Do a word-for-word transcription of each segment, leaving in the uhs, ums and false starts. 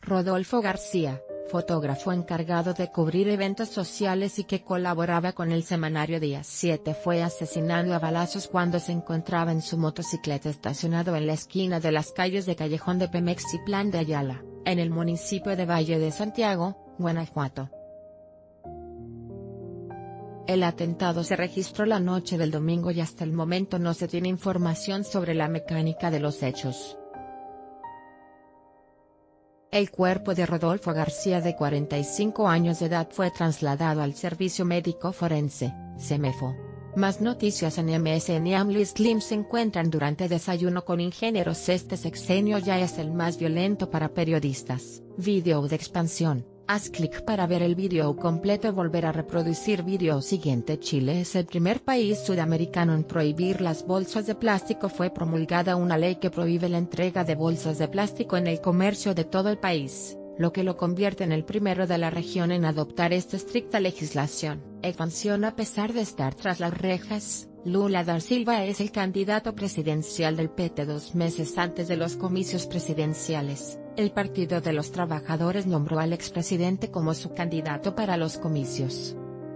Rodolfo García, fotógrafo encargado de cubrir eventos sociales y que colaboraba con el semanario Día siete, fue asesinado a balazos cuando se encontraba en su motocicleta estacionado en la esquina de las calles de Callejón de Pemex y Plan de Ayala, en el municipio de Valle de Santiago, Guanajuato. El atentado se registró la noche del domingo y hasta el momento no se tiene información sobre la mecánica de los hechos. El cuerpo de Rodolfo García, de cuarenta y cinco años de edad, fue trasladado al Servicio Médico Forense, SEMEFO. Más noticias en M S N. AMLO y Slim se encuentran durante desayuno con ingenieros. Este sexenio ya es el más violento para periodistas. Video de expansión. Haz clic para ver el video completo y volver a reproducir video siguiente. Chile es el primer país sudamericano en prohibir las bolsas de plástico. Fue promulgada una ley que prohíbe la entrega de bolsas de plástico en el comercio de todo el país, lo que lo convierte en el primero de la región en adoptar esta estricta legislación. Expansión. A pesar de estar tras las rejas, Lula da Silva es el candidato presidencial del P T. Dos meses antes de los comicios presidenciales, el Partido de los Trabajadores nombró al expresidente como su candidato para los comicios.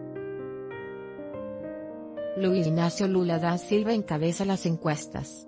Luis Ignacio Lula da Silva encabeza las encuestas.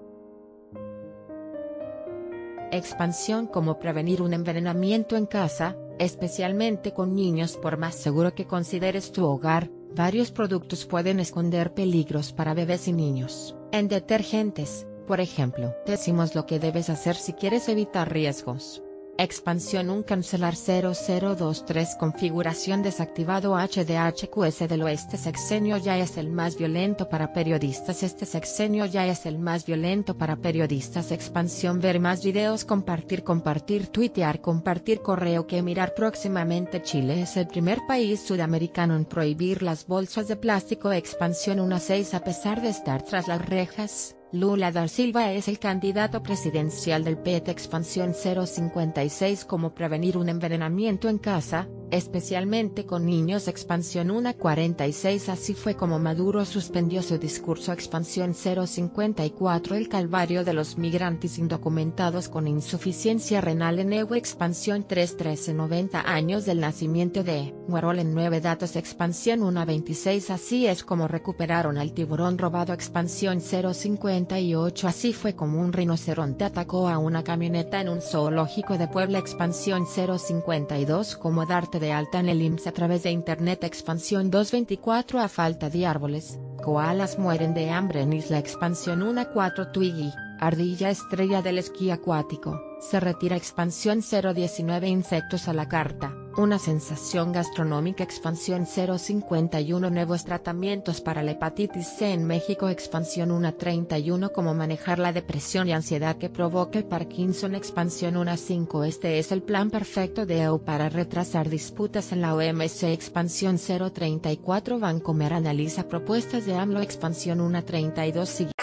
Expansión. Cómo prevenir un envenenamiento en casa, especialmente con niños. Por más seguro que consideres tu hogar, varios productos pueden esconder peligros para bebés y niños. En detergentes, por ejemplo, decimos lo que debes hacer si quieres evitar riesgos. Expansión. Un cancelar cero cero dos tres. Configuración desactivado. H D H Q S del oeste sexenio ya es el más violento para periodistas. Este sexenio ya es el más violento para periodistas. Expansión. Ver más videos. Compartir compartir tuitear compartir correo que mirar próximamente. Chile es el primer país sudamericano en prohibir las bolsas de plástico. Expansión. uno seis. A pesar de estar tras las rejas, Lula da Silva es el candidato presidencial del P T. Expansión. cero cincuenta y seis. Cómo prevenir un envenenamiento en casa, especialmente con niños. Expansión. uno cuarenta y seis. Así fue como Maduro suspendió su discurso. Expansión. cero cincuenta y cuatro. El calvario de los migrantes indocumentados con insuficiencia renal en E U. Expansión. tres trece. noventa años del nacimiento de Warhol en nueve datos. Expansión. uno veintiséis. Así es como recuperaron al tiburón robado. Expansión. cero cincuenta y ocho. Así fue como un rinoceronte atacó a una camioneta en un zoológico de Puebla. Expansión. cero cincuenta y dos. Cómo darte de alta en el I M S S a través de internet. Expansión. dos veinticuatro. A falta de árboles, koalas mueren de hambre en isla. Expansión. uno cuatro. Twiggy, ardilla estrella del esquí acuático, se retira. Expansión. cero diecinueve. Insectos a la carta, una sensación gastronómica. Expansión. cero cincuenta y uno. Nuevos tratamientos para la hepatitis C en México. Expansión. uno treinta y uno. Cómo manejar la depresión y ansiedad que provoca el Parkinson. Expansión. uno cinco. Este es el plan perfecto de E U para retrasar disputas en la O M C. Expansión. cero treinta y cuatro. Bancomer analiza propuestas de AMLO. Expansión. uno treinta y dos.